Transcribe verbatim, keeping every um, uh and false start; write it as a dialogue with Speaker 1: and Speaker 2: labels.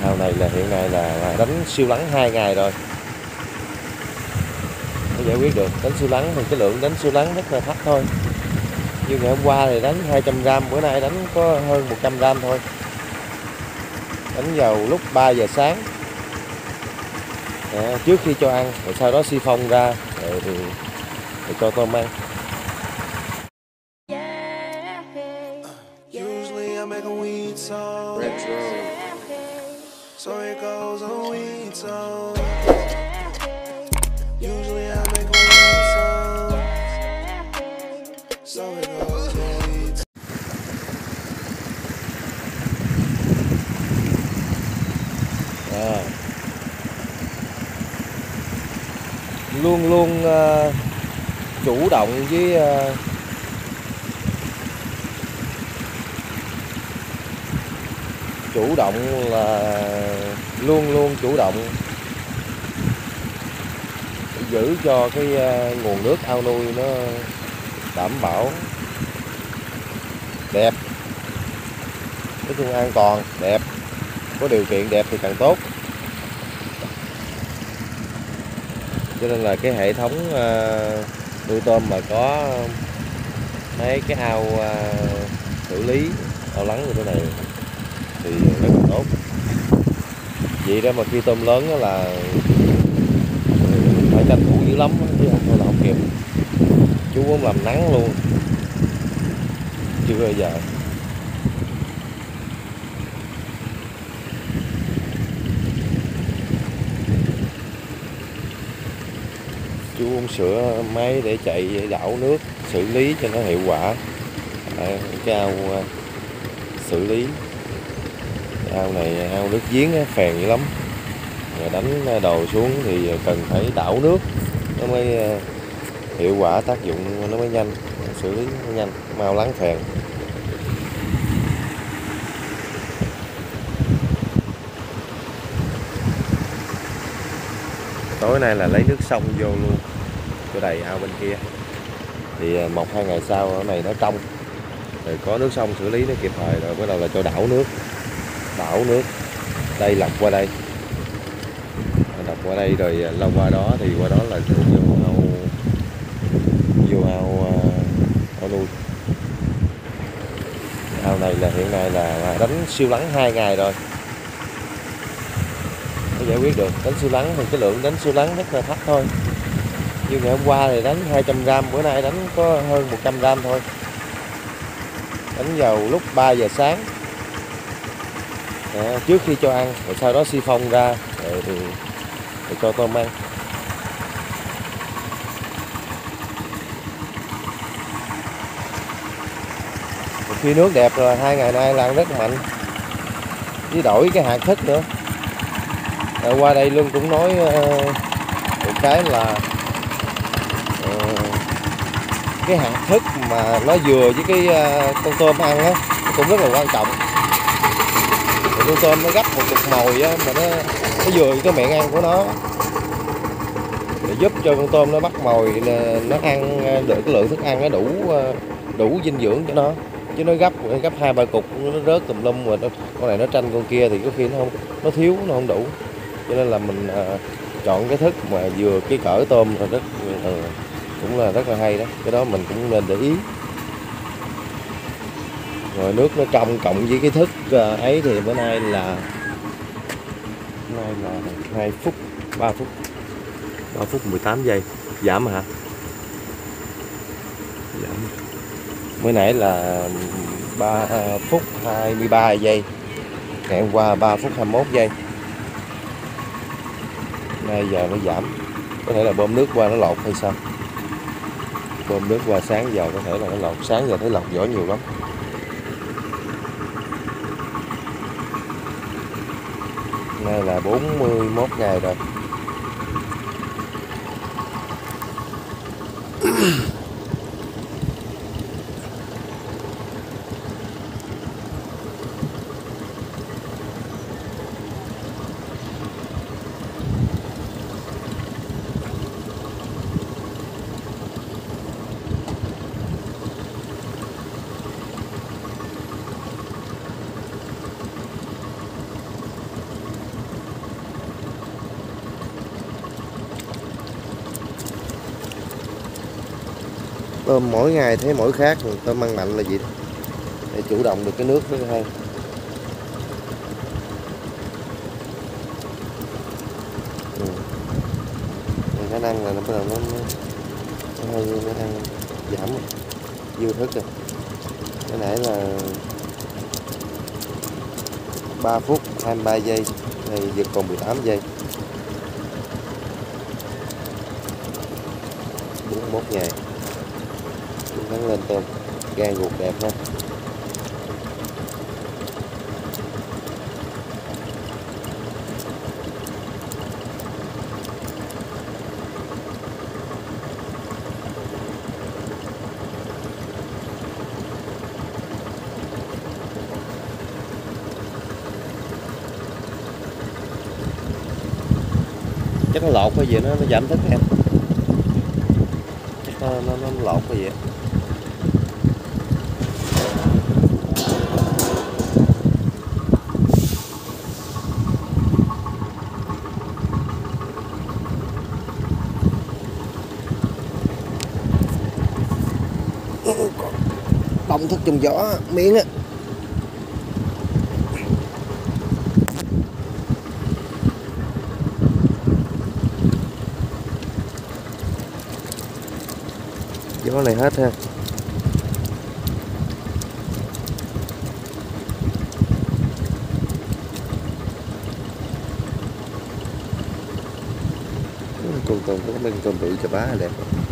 Speaker 1: Ao này là hiện nay là đánh siêu lắng hai ngày rồi mới giải quyết được. Đánh siêu lắng thì cái lượng đánh siêu lắng rất là thấp thôi. Như ngày hôm qua thì đánh hai trăm gram, bữa nay đánh có hơn một trăm gram thôi. Đánh vào lúc ba giờ sáng à, trước khi cho ăn, rồi sau đó si phong ra rồi thì, thì cho tôm ăn. À, luôn luôn uh, chủ động với uh, chủ động là luôn luôn chủ động giữ cho cái uh, nguồn nước ao nuôi nó đảm bảo đẹp, nói chung an toàn đẹp, có điều kiện đẹp thì càng tốt. Cho nên là cái hệ thống uh, nuôi tôm mà có mấy cái ao uh, xử lý ao lắng như thế này thì rất là tốt. Vậy đó mà khi tôm lớn đó là phải tranh thủ dữ lắm chứ không thôi là không kịp. Chú cũng làm nắng luôn chưa bao giờ. Chú uống sữa máy để chạy đảo nước xử lý cho nó hiệu quả. Đấy, cái ao uh, xử lý ao này ao nước giếng á, phèn dữ lắm. Rồi đánh đồ xuống thì cần phải đảo nước nó mới uh, hiệu quả, tác dụng nó mới nhanh, xử lý nó nhanh, mau lắng phèn. Tối nay là lấy nước sông vô luôn cho đầy ao bên kia, thì một hai ngày sau ở này nó trong rồi có nước sông xử lý nó kịp thời, rồi bắt đầu là cho đảo nước đảo nước đây lọc qua đây, lọc qua đây rồi lâu qua đó thì qua đó là vô ao vô ao ao nuôi. Ao này là hiện nay là đánh siêu lắng hai ngày rồi mới giải quyết được. Đánh siêu lắng thì cái lượng đánh siêu lắng rất là thấp thôi. Như ngày hôm qua thì đánh hai trăm gram, bữa nay đánh có hơn một trăm gram thôi. Đánh vào lúc ba giờ sáng à, trước khi cho ăn, rồi sau đó si phong ra rồi thì, thì cho tôm ăn. Một khi nước đẹp rồi hai ngày nay lan rất mạnh, với đổi cái hạt thức nữa. Rồi qua đây Luân cũng nói uh, một cái là uh, cái hạt thức mà nó vừa với cái uh, con tôm ăn á cũng rất là quan trọng. Rồi con tôm nó gấp một cục mồi á, mà nó nó vừa với cái miệng ăn của nó để giúp cho con tôm nó bắt mồi, nó ăn được cái lượng thức ăn nó đủ đủ dinh dưỡng cho nó. Chứ nó gấp gấp hai ba cục nó rớt tùm lum, rồi nó, con này nó tranh con kia thì có khi nó không nó thiếu, nó không đủ. Cho nên là mình uh, chọn cái thức mà vừa cái cỡ tôm là rất uh, cũng là rất là hay đó. Cái đó mình cũng nên để ý. Rồi nước nó trong cộng với cái thức uh, ấy thì bữa nay là bữa nay là hai phút ba phút ba phút mười tám giây giảm hả? Giảm. Mới nãy là ba phút hai mươi ba giây, ngày hôm qua ba phút hai mươi mốt giây. Nay giờ nó giảm, có thể là bơm nước qua nó lọt hay sao. Bơm nước qua sáng giờ có thể là nó lọt, sáng giờ thấy lọt vỏ nhiều lắm. Nay là bốn mươi mốt ngày rồi. Tôm mỗi ngày thấy mỗi khác, tôm ăn mạnh là gì để chủ động được cái nước rất là hay. Ừ. Khả năng là nó bắt đầu nó, nó, nó hơi nó ăn giảm rồi, dư thức rồi. Cái nãy là ba phút hai mươi ba giây, này giờ còn mười tám giây. bốn mươi mốt ngày chiến thắng lên tôm, gan ruột đẹp ha. Chắc nó lột cái gì nó nó giảm thức em, chắc nó nó, nó lột cái gì. Đông thức trong gió miếng á. Gió này hết ha. Con tôm có mấy con tôm bự chà bá đẹp.